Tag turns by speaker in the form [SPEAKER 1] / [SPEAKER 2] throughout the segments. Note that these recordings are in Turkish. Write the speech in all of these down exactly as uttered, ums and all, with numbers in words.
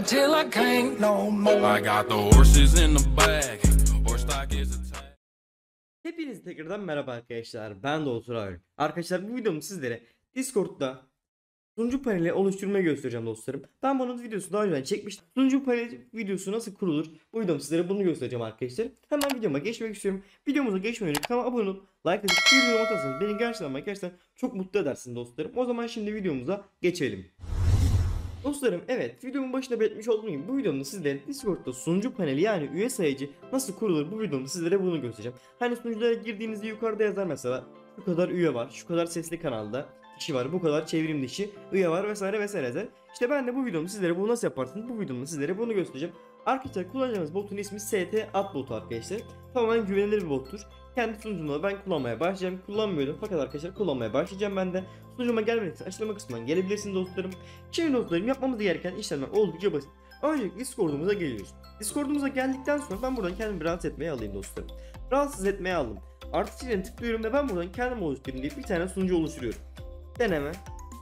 [SPEAKER 1] till I can't no more. I got the horses in the bag. Horse stock is a tag.
[SPEAKER 2] Hepinize tekrardan merhaba arkadaşlar. Ben Doğu abi. Arkadaşlar bu videomu sizlere Discord'da sunucu paneli oluşturmayı göstereceğim dostlarım. Ben bunun videosu daha önce çekmiştim. Sunucu paneli videosu nasıl kurulur? Bu videomda sizlere bunu göstereceğim arkadaşlar. Hemen videoma geçmek istiyorum. Videomuza geçmeden önce kanalıma abone olup like atıp bir yorum atarsanız beni gerçekten ama gerçekten çok mutlu edersiniz dostlarım. O zaman şimdi videomuza geçelim. Dostlarım, evet, videomun başında belirtmiş olduğum gibi bu videomda sizlere Discord'da sunucu paneli yani üye sayıcı nasıl kurulur, bu videomda sizlere bunu göstereceğim. Hani sunuculara girdiğinizde yukarıda yazar mesela şu kadar üye var, şu kadar sesli kanalda kişi var, bu kadar çevrim dışı üye var vesaire vesaire yazar. İşte ben de bu videomda sizlere bunu nasıl yaparsınız, bu videomda sizlere bunu göstereceğim. Arkadaşlar kullanacağımız botun ismi S T Ad botu arkadaşlar. Tamamen güvenilir bir bottur. Kendi sunucumda ben kullanmaya başlayacağım. Kullanmıyordum fakat arkadaşlar kullanmaya başlayacağım ben de. Sunucuma gelmek için açıklama kısmından gelebilirsiniz dostlarım. Şimdi dostlarım, yapmamız gereken işlemler oldukça basit. Öncelikle Discord'umuza geliyoruz. Discord'umuza geldikten sonra ben buradan kendimi rahatsız etmeye alayım dostlarım. Rahatsız etmeye aldım. Artı çizgiye tıklıyorum ve ben buradan kendim oluşturayım diye bir tane sunucu oluşturuyorum. Deneme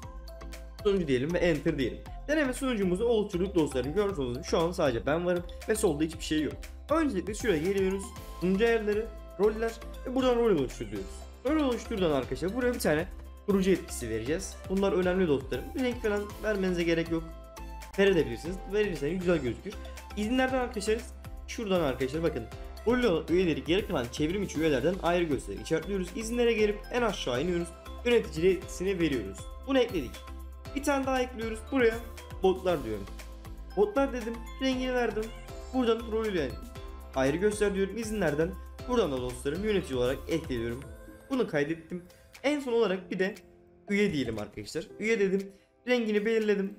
[SPEAKER 2] sunucu diyelim ve enter diyelim. Deneme sunucumuzu oluşturduk dostlarım. Görmüş olduğunuz şu an sadece ben varım ve solda hiçbir şey yok. Öncelikle şuraya geliyoruz. Sunucu ayarları, roller ve buradan rol oluşturuyoruz. Rol oluşturdan arkadaşlar buraya bir tane kurucu etkisi vereceğiz. Bunlar önemli dostlarım. Renk falan vermenize gerek yok. Verebilirsiniz. Verirseniz güzel gözükür. İzinlerden arkadaşlar şuradan arkadaşlar bakın. Rol üyeleri geri kalan çevrim içi üyelerden ayrı gösterir. İşaretliyoruz. İzinlere gelip en aşağı iniyoruz. Yönetici etkisini veriyoruz. Bunu ekledik. Bir tane daha ekliyoruz. Buraya botlar diyorum. Botlar dedim. Rengini verdim. Buradan rol üyeleri ayrı göster diyorum. İzinlerden buradan da dostlarım yönetici olarak ekliyorum. Bunu kaydettim. En son olarak bir de üye diyelim arkadaşlar. Üye dedim. Rengini belirledim.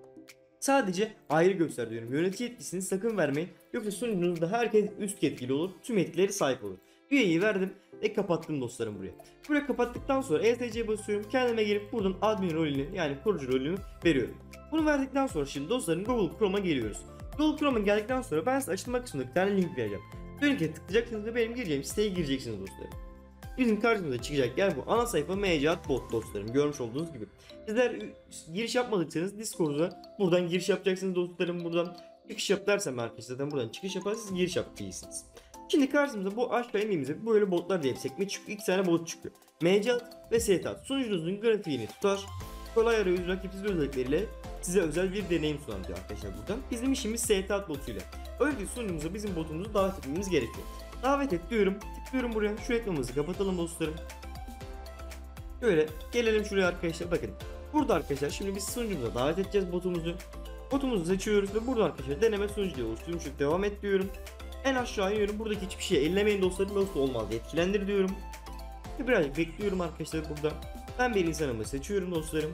[SPEAKER 2] Sadece ayrı göster diyorum. Yönetici etkisini sakın vermeyin. Yoksa sunucunuzda herkes üst yetkili olur. Tüm etkileri sahip olur. Üyeyi verdim ve kapattım dostlarım buraya. Buraya kapattıktan sonra E S C'ye basıyorum. Kendime gelip buradan admin rolünü yani kurucu rolünü veriyorum. Bunu verdikten sonra şimdi dostlarım Google Chrome'a geliyoruz. Google Chrome'a geldikten sonra ben size açılma kısmında bir tane link vereceğim. Bu linke tıklayacaksınız ve benim gireceğim siteye gireceksiniz dostlarım. Bizim karşımıza çıkacak yer bu. Ana sayfa M C A bot dostlarım, görmüş olduğunuz gibi. Sizler giriş yapmadıksanız Discord'a buradan giriş yapacaksınız dostlarım. Buradan çıkış yap dersem arkadaşlar zaten buradan çıkış yaparsınız, giriş yapacaksınız. Şimdi karşımıza bu aşağı indiğimizde böyle botlar diye bir sekme çıkıyor. İki tane bot çıkıyor. M C A ve S T A. Sunucunuzun grafiğini tutar. Kolay arayüz, rakipsiz özellikleriyle size özel bir deneyim sunar diyor arkadaşlar buradan. Bizim işimiz S T A botuyla. Öyle bir sunucumuza bizim botumuzu davet etmemiz gerekiyor. Davet et diyorum. Tıklıyorum buraya. Şu ekranımızı kapatalım dostlarım. Şöyle gelelim şuraya arkadaşlar. Bakın. Burada arkadaşlar şimdi biz sunucumuza davet edeceğiz botumuzu. Botumuzu seçiyoruz ve burada arkadaşlar deneme sunucu diye oluşturmuşum. Devam et diyorum. En aşağı iniyorum. Buradaki hiçbir şey ellemeyin dostlarım. Nasıl olmaz, etkilendir diyorum. Ve birazcık bekliyorum arkadaşlar burada. Ben bir insanımı seçiyorum dostlarım.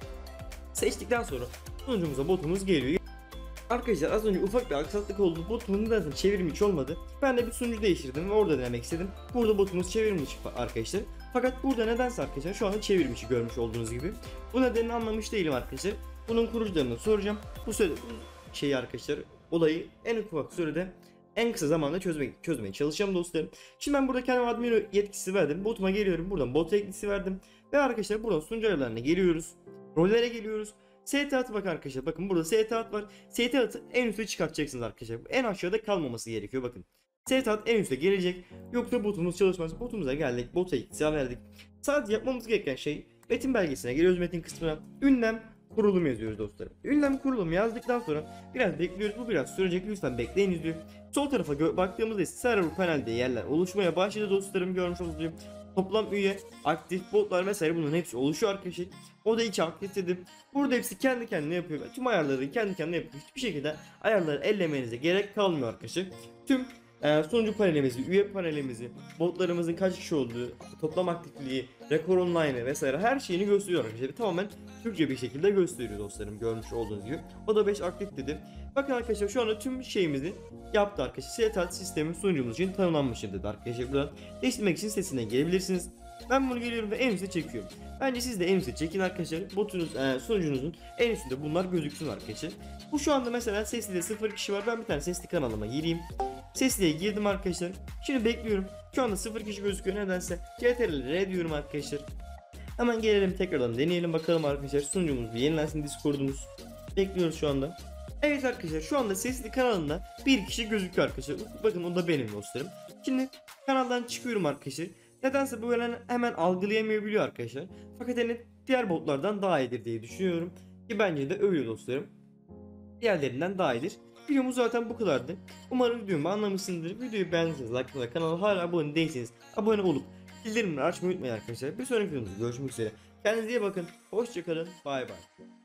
[SPEAKER 2] Seçtikten sonra sunucumuza botumuz geliyor. Arkadaşlar az önce ufak bir aksaklık oldu. Botumun zaten çevrim içi olmadı. Ben de bir sunucu değiştirdim ve orada denemek istedim. Burada botumuz çevrim içi arkadaşlar. Fakat burada nedense arkadaşlar şu anda çevrim içi görmüş olduğunuz gibi. Bu nedenini anlamış değilim arkadaşlar. Bunun kurucularını soracağım. Bu sürede bu şeyi arkadaşlar, olayı en ufak sürede en kısa zamanda çözmeye, çözmeye çalışacağım dostlarım. Şimdi ben burada kendime admin yetkisi verdim. Botuma geliyorum. Buradan bot yetkisi verdim. Ve arkadaşlar buradan sunucu ayarlarına geliyoruz. Rollere geliyoruz. S T A'ya bakın arkadaşlar. Bakın burada S T A var. S T A'yı en üste çıkartacaksınız arkadaşlar. En aşağıda kalmaması gerekiyor bakın. S T A en üste gelecek. Yoksa botumuz çalışmaz. Botumuza geldik. Bota yetkisi verdik. Sadece yapmamız gereken şey metin belgesine geliyoruz, metin kısmına. Ünlem kurulum yazıyoruz dostlarım. Ünlem kurulum yazdıktan sonra biraz bekliyoruz. Bu biraz sürecek. Lütfen bekleyin diyor. Sol tarafa baktığımızda ise server panel diye yerler oluşmaya başladı dostlarım, görmüş olduğunuz gibi. Toplam üye, aktif botlar vesaire bunların hepsi oluşuyor arkadaşlar. O da içi aktif dedim. Burada hepsi kendi kendine yapıyor. Tüm ayarları kendi kendine yapıyor. Hiçbir şekilde ayarları ellemenize gerek kalmıyor arkadaşlar. Tüm e, sunucu panelimizi, üye panelimizi, botlarımızın kaç kişi olduğu, toplam aktifliği, rekor online vesaire her şeyini gösteriyor arkadaşlar. Tamamen Türkçe bir şekilde gösteriyor dostlarım, görmüş olduğunuz gibi. O da beş aktif dedi. Bakın arkadaşlar şu anda tüm şeyimizi yaptı arkadaşlar. S T A sistemi sunucumuz için tanımlanmıştır dedi arkadaşlar. Buradan değiştirmek için sitesinden gelebilirsiniz. Ben bunu geliyorum ve en üstte çekiyorum. Bence siz de en üstte çekin arkadaşlar. Botunuz, e, sunucunuzun en üstünde bunlar gözüksün arkadaşlar. Bu şu anda mesela sesli de sıfır kişi var. Ben bir tane sesli kanalıma gireyim. Sesliye girdim arkadaşlar. Şimdi bekliyorum. Şu anda sıfır kişi gözüküyor nedense. C T R L R diyorum arkadaşlar. Hemen gelelim tekrardan deneyelim bakalım arkadaşlar. Sunucumuz bir yenilensin, Discord'umuz. Bekliyoruz şu anda. Evet arkadaşlar, şu anda sesli kanalında bir kişi gözüküyor arkadaşlar. Bakın o da benim dostlarım. Şimdi kanaldan çıkıyorum arkadaşlar. Nedense bu böyle hemen algılayamayabiliyor arkadaşlar. Fakat hani diğer botlardan daha iyidir diye düşünüyorum. Ki bence de öyle dostlarım. Diğerlerinden daha iyidir. Videomuz zaten bu kadardı. Umarım videomu anlamışsınızdır. Videoyu beğendiyseniz like ve kanala hala abone değilseniz abone olup bildirimleri açmayı unutmayın arkadaşlar. Bir sonraki videomuzda görüşmek üzere. Kendinize iyi bakın. Hoşçakalın. Bay bay.